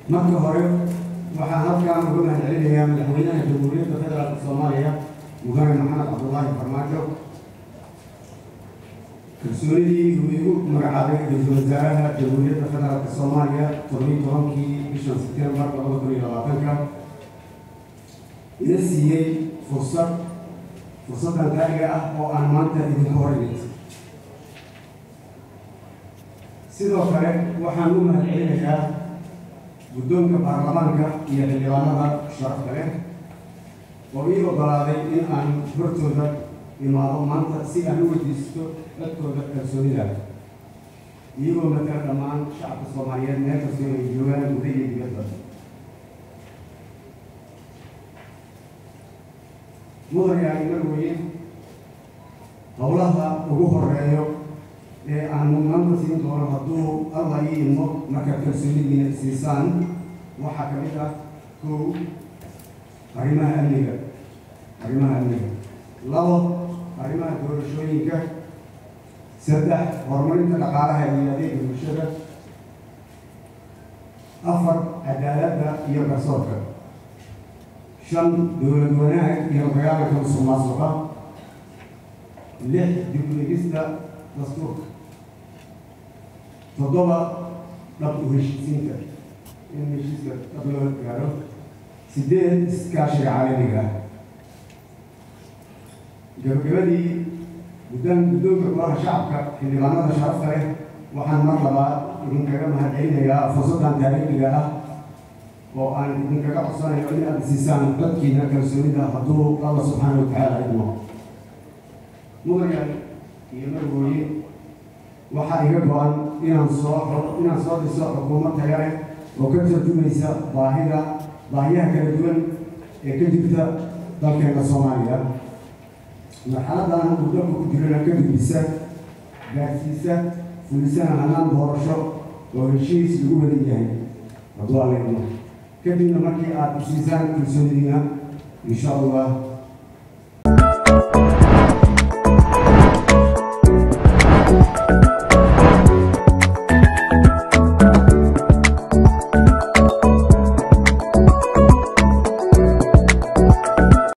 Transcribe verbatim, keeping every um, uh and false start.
marka hore waxaan halkaan uga mahadcelinayaa madaxweynaha jamhuuriyadda federaalka Soomaaliya mudane maxamed cabdullaahi farmaajo kalsoonidii uu igu magacaabay ra'iisul wasaaraha jamhuuriyadda federaalka Soomaaliya toban iyo tobankii bishan Sebtembar laba kun iyo labaatanka ina siiyey fursad fursadan qaaliga ah oo aan maanta idinka horeyno. sidoo kale waxaan u mahadcelinayaa guddoonka baarlamaanka iyo xildhibaanada sharafta leh oo ii oggolaaday in aan hortooda imaado maanta si aan u weydiisto dadkooda kalsoonida iyagoo matala dhammaan shacabka Soomaaliyeed meel kastoo ay joogaan gudaha iyo dibadda. mudane marweyn howlaha ugu horeeyo ee aan mudnaanta siin doono hadduu Allah ii idmo marka kalsoonidiina siisaan waxaa ka mid ah kow arrimaha amniga arrimaha amniga labo arrimaha doorashooyinka saddex horumarinta dhaqaalaha iyo adeega bulshada afar cadaaladda iyo garsoorka shan dowlad wanaag iyo dagaalanka musuqmaasuqa lix dib u eegista dastuurka toddoba dhab u heshiisiinta in heshiiska dhab loo gaaro sideed iskaashiga caalamiga ah. gabagabadii guddaan guddoonka golaha shacabka xildhibaanada sharafta leh waxaan mar labaad idinkaga mahadcelinayaa fursaddan taariikhiga ah oo aan idinkaga codsanayo in aad siisaan dadkiina kalsoonida hadduu Allah subxaanahu wa tacaala idmo. mudane iyo marwooye waxaa iga go-an inaan soo inaan soo dhiso xukuumad tayo leh oo ka tarjumaysa baahida baahiyaha kala duwan ee ka jirta dalkeena Soomaaliya. marxaladan uu dalku ku jirana ka gudbisa gaarsiisa fulisana hanaan doorasho oo heshiis lagu wada yahay hadduu alla idmo. kadibna markii aad siisaan kalsoonidiina insha Allah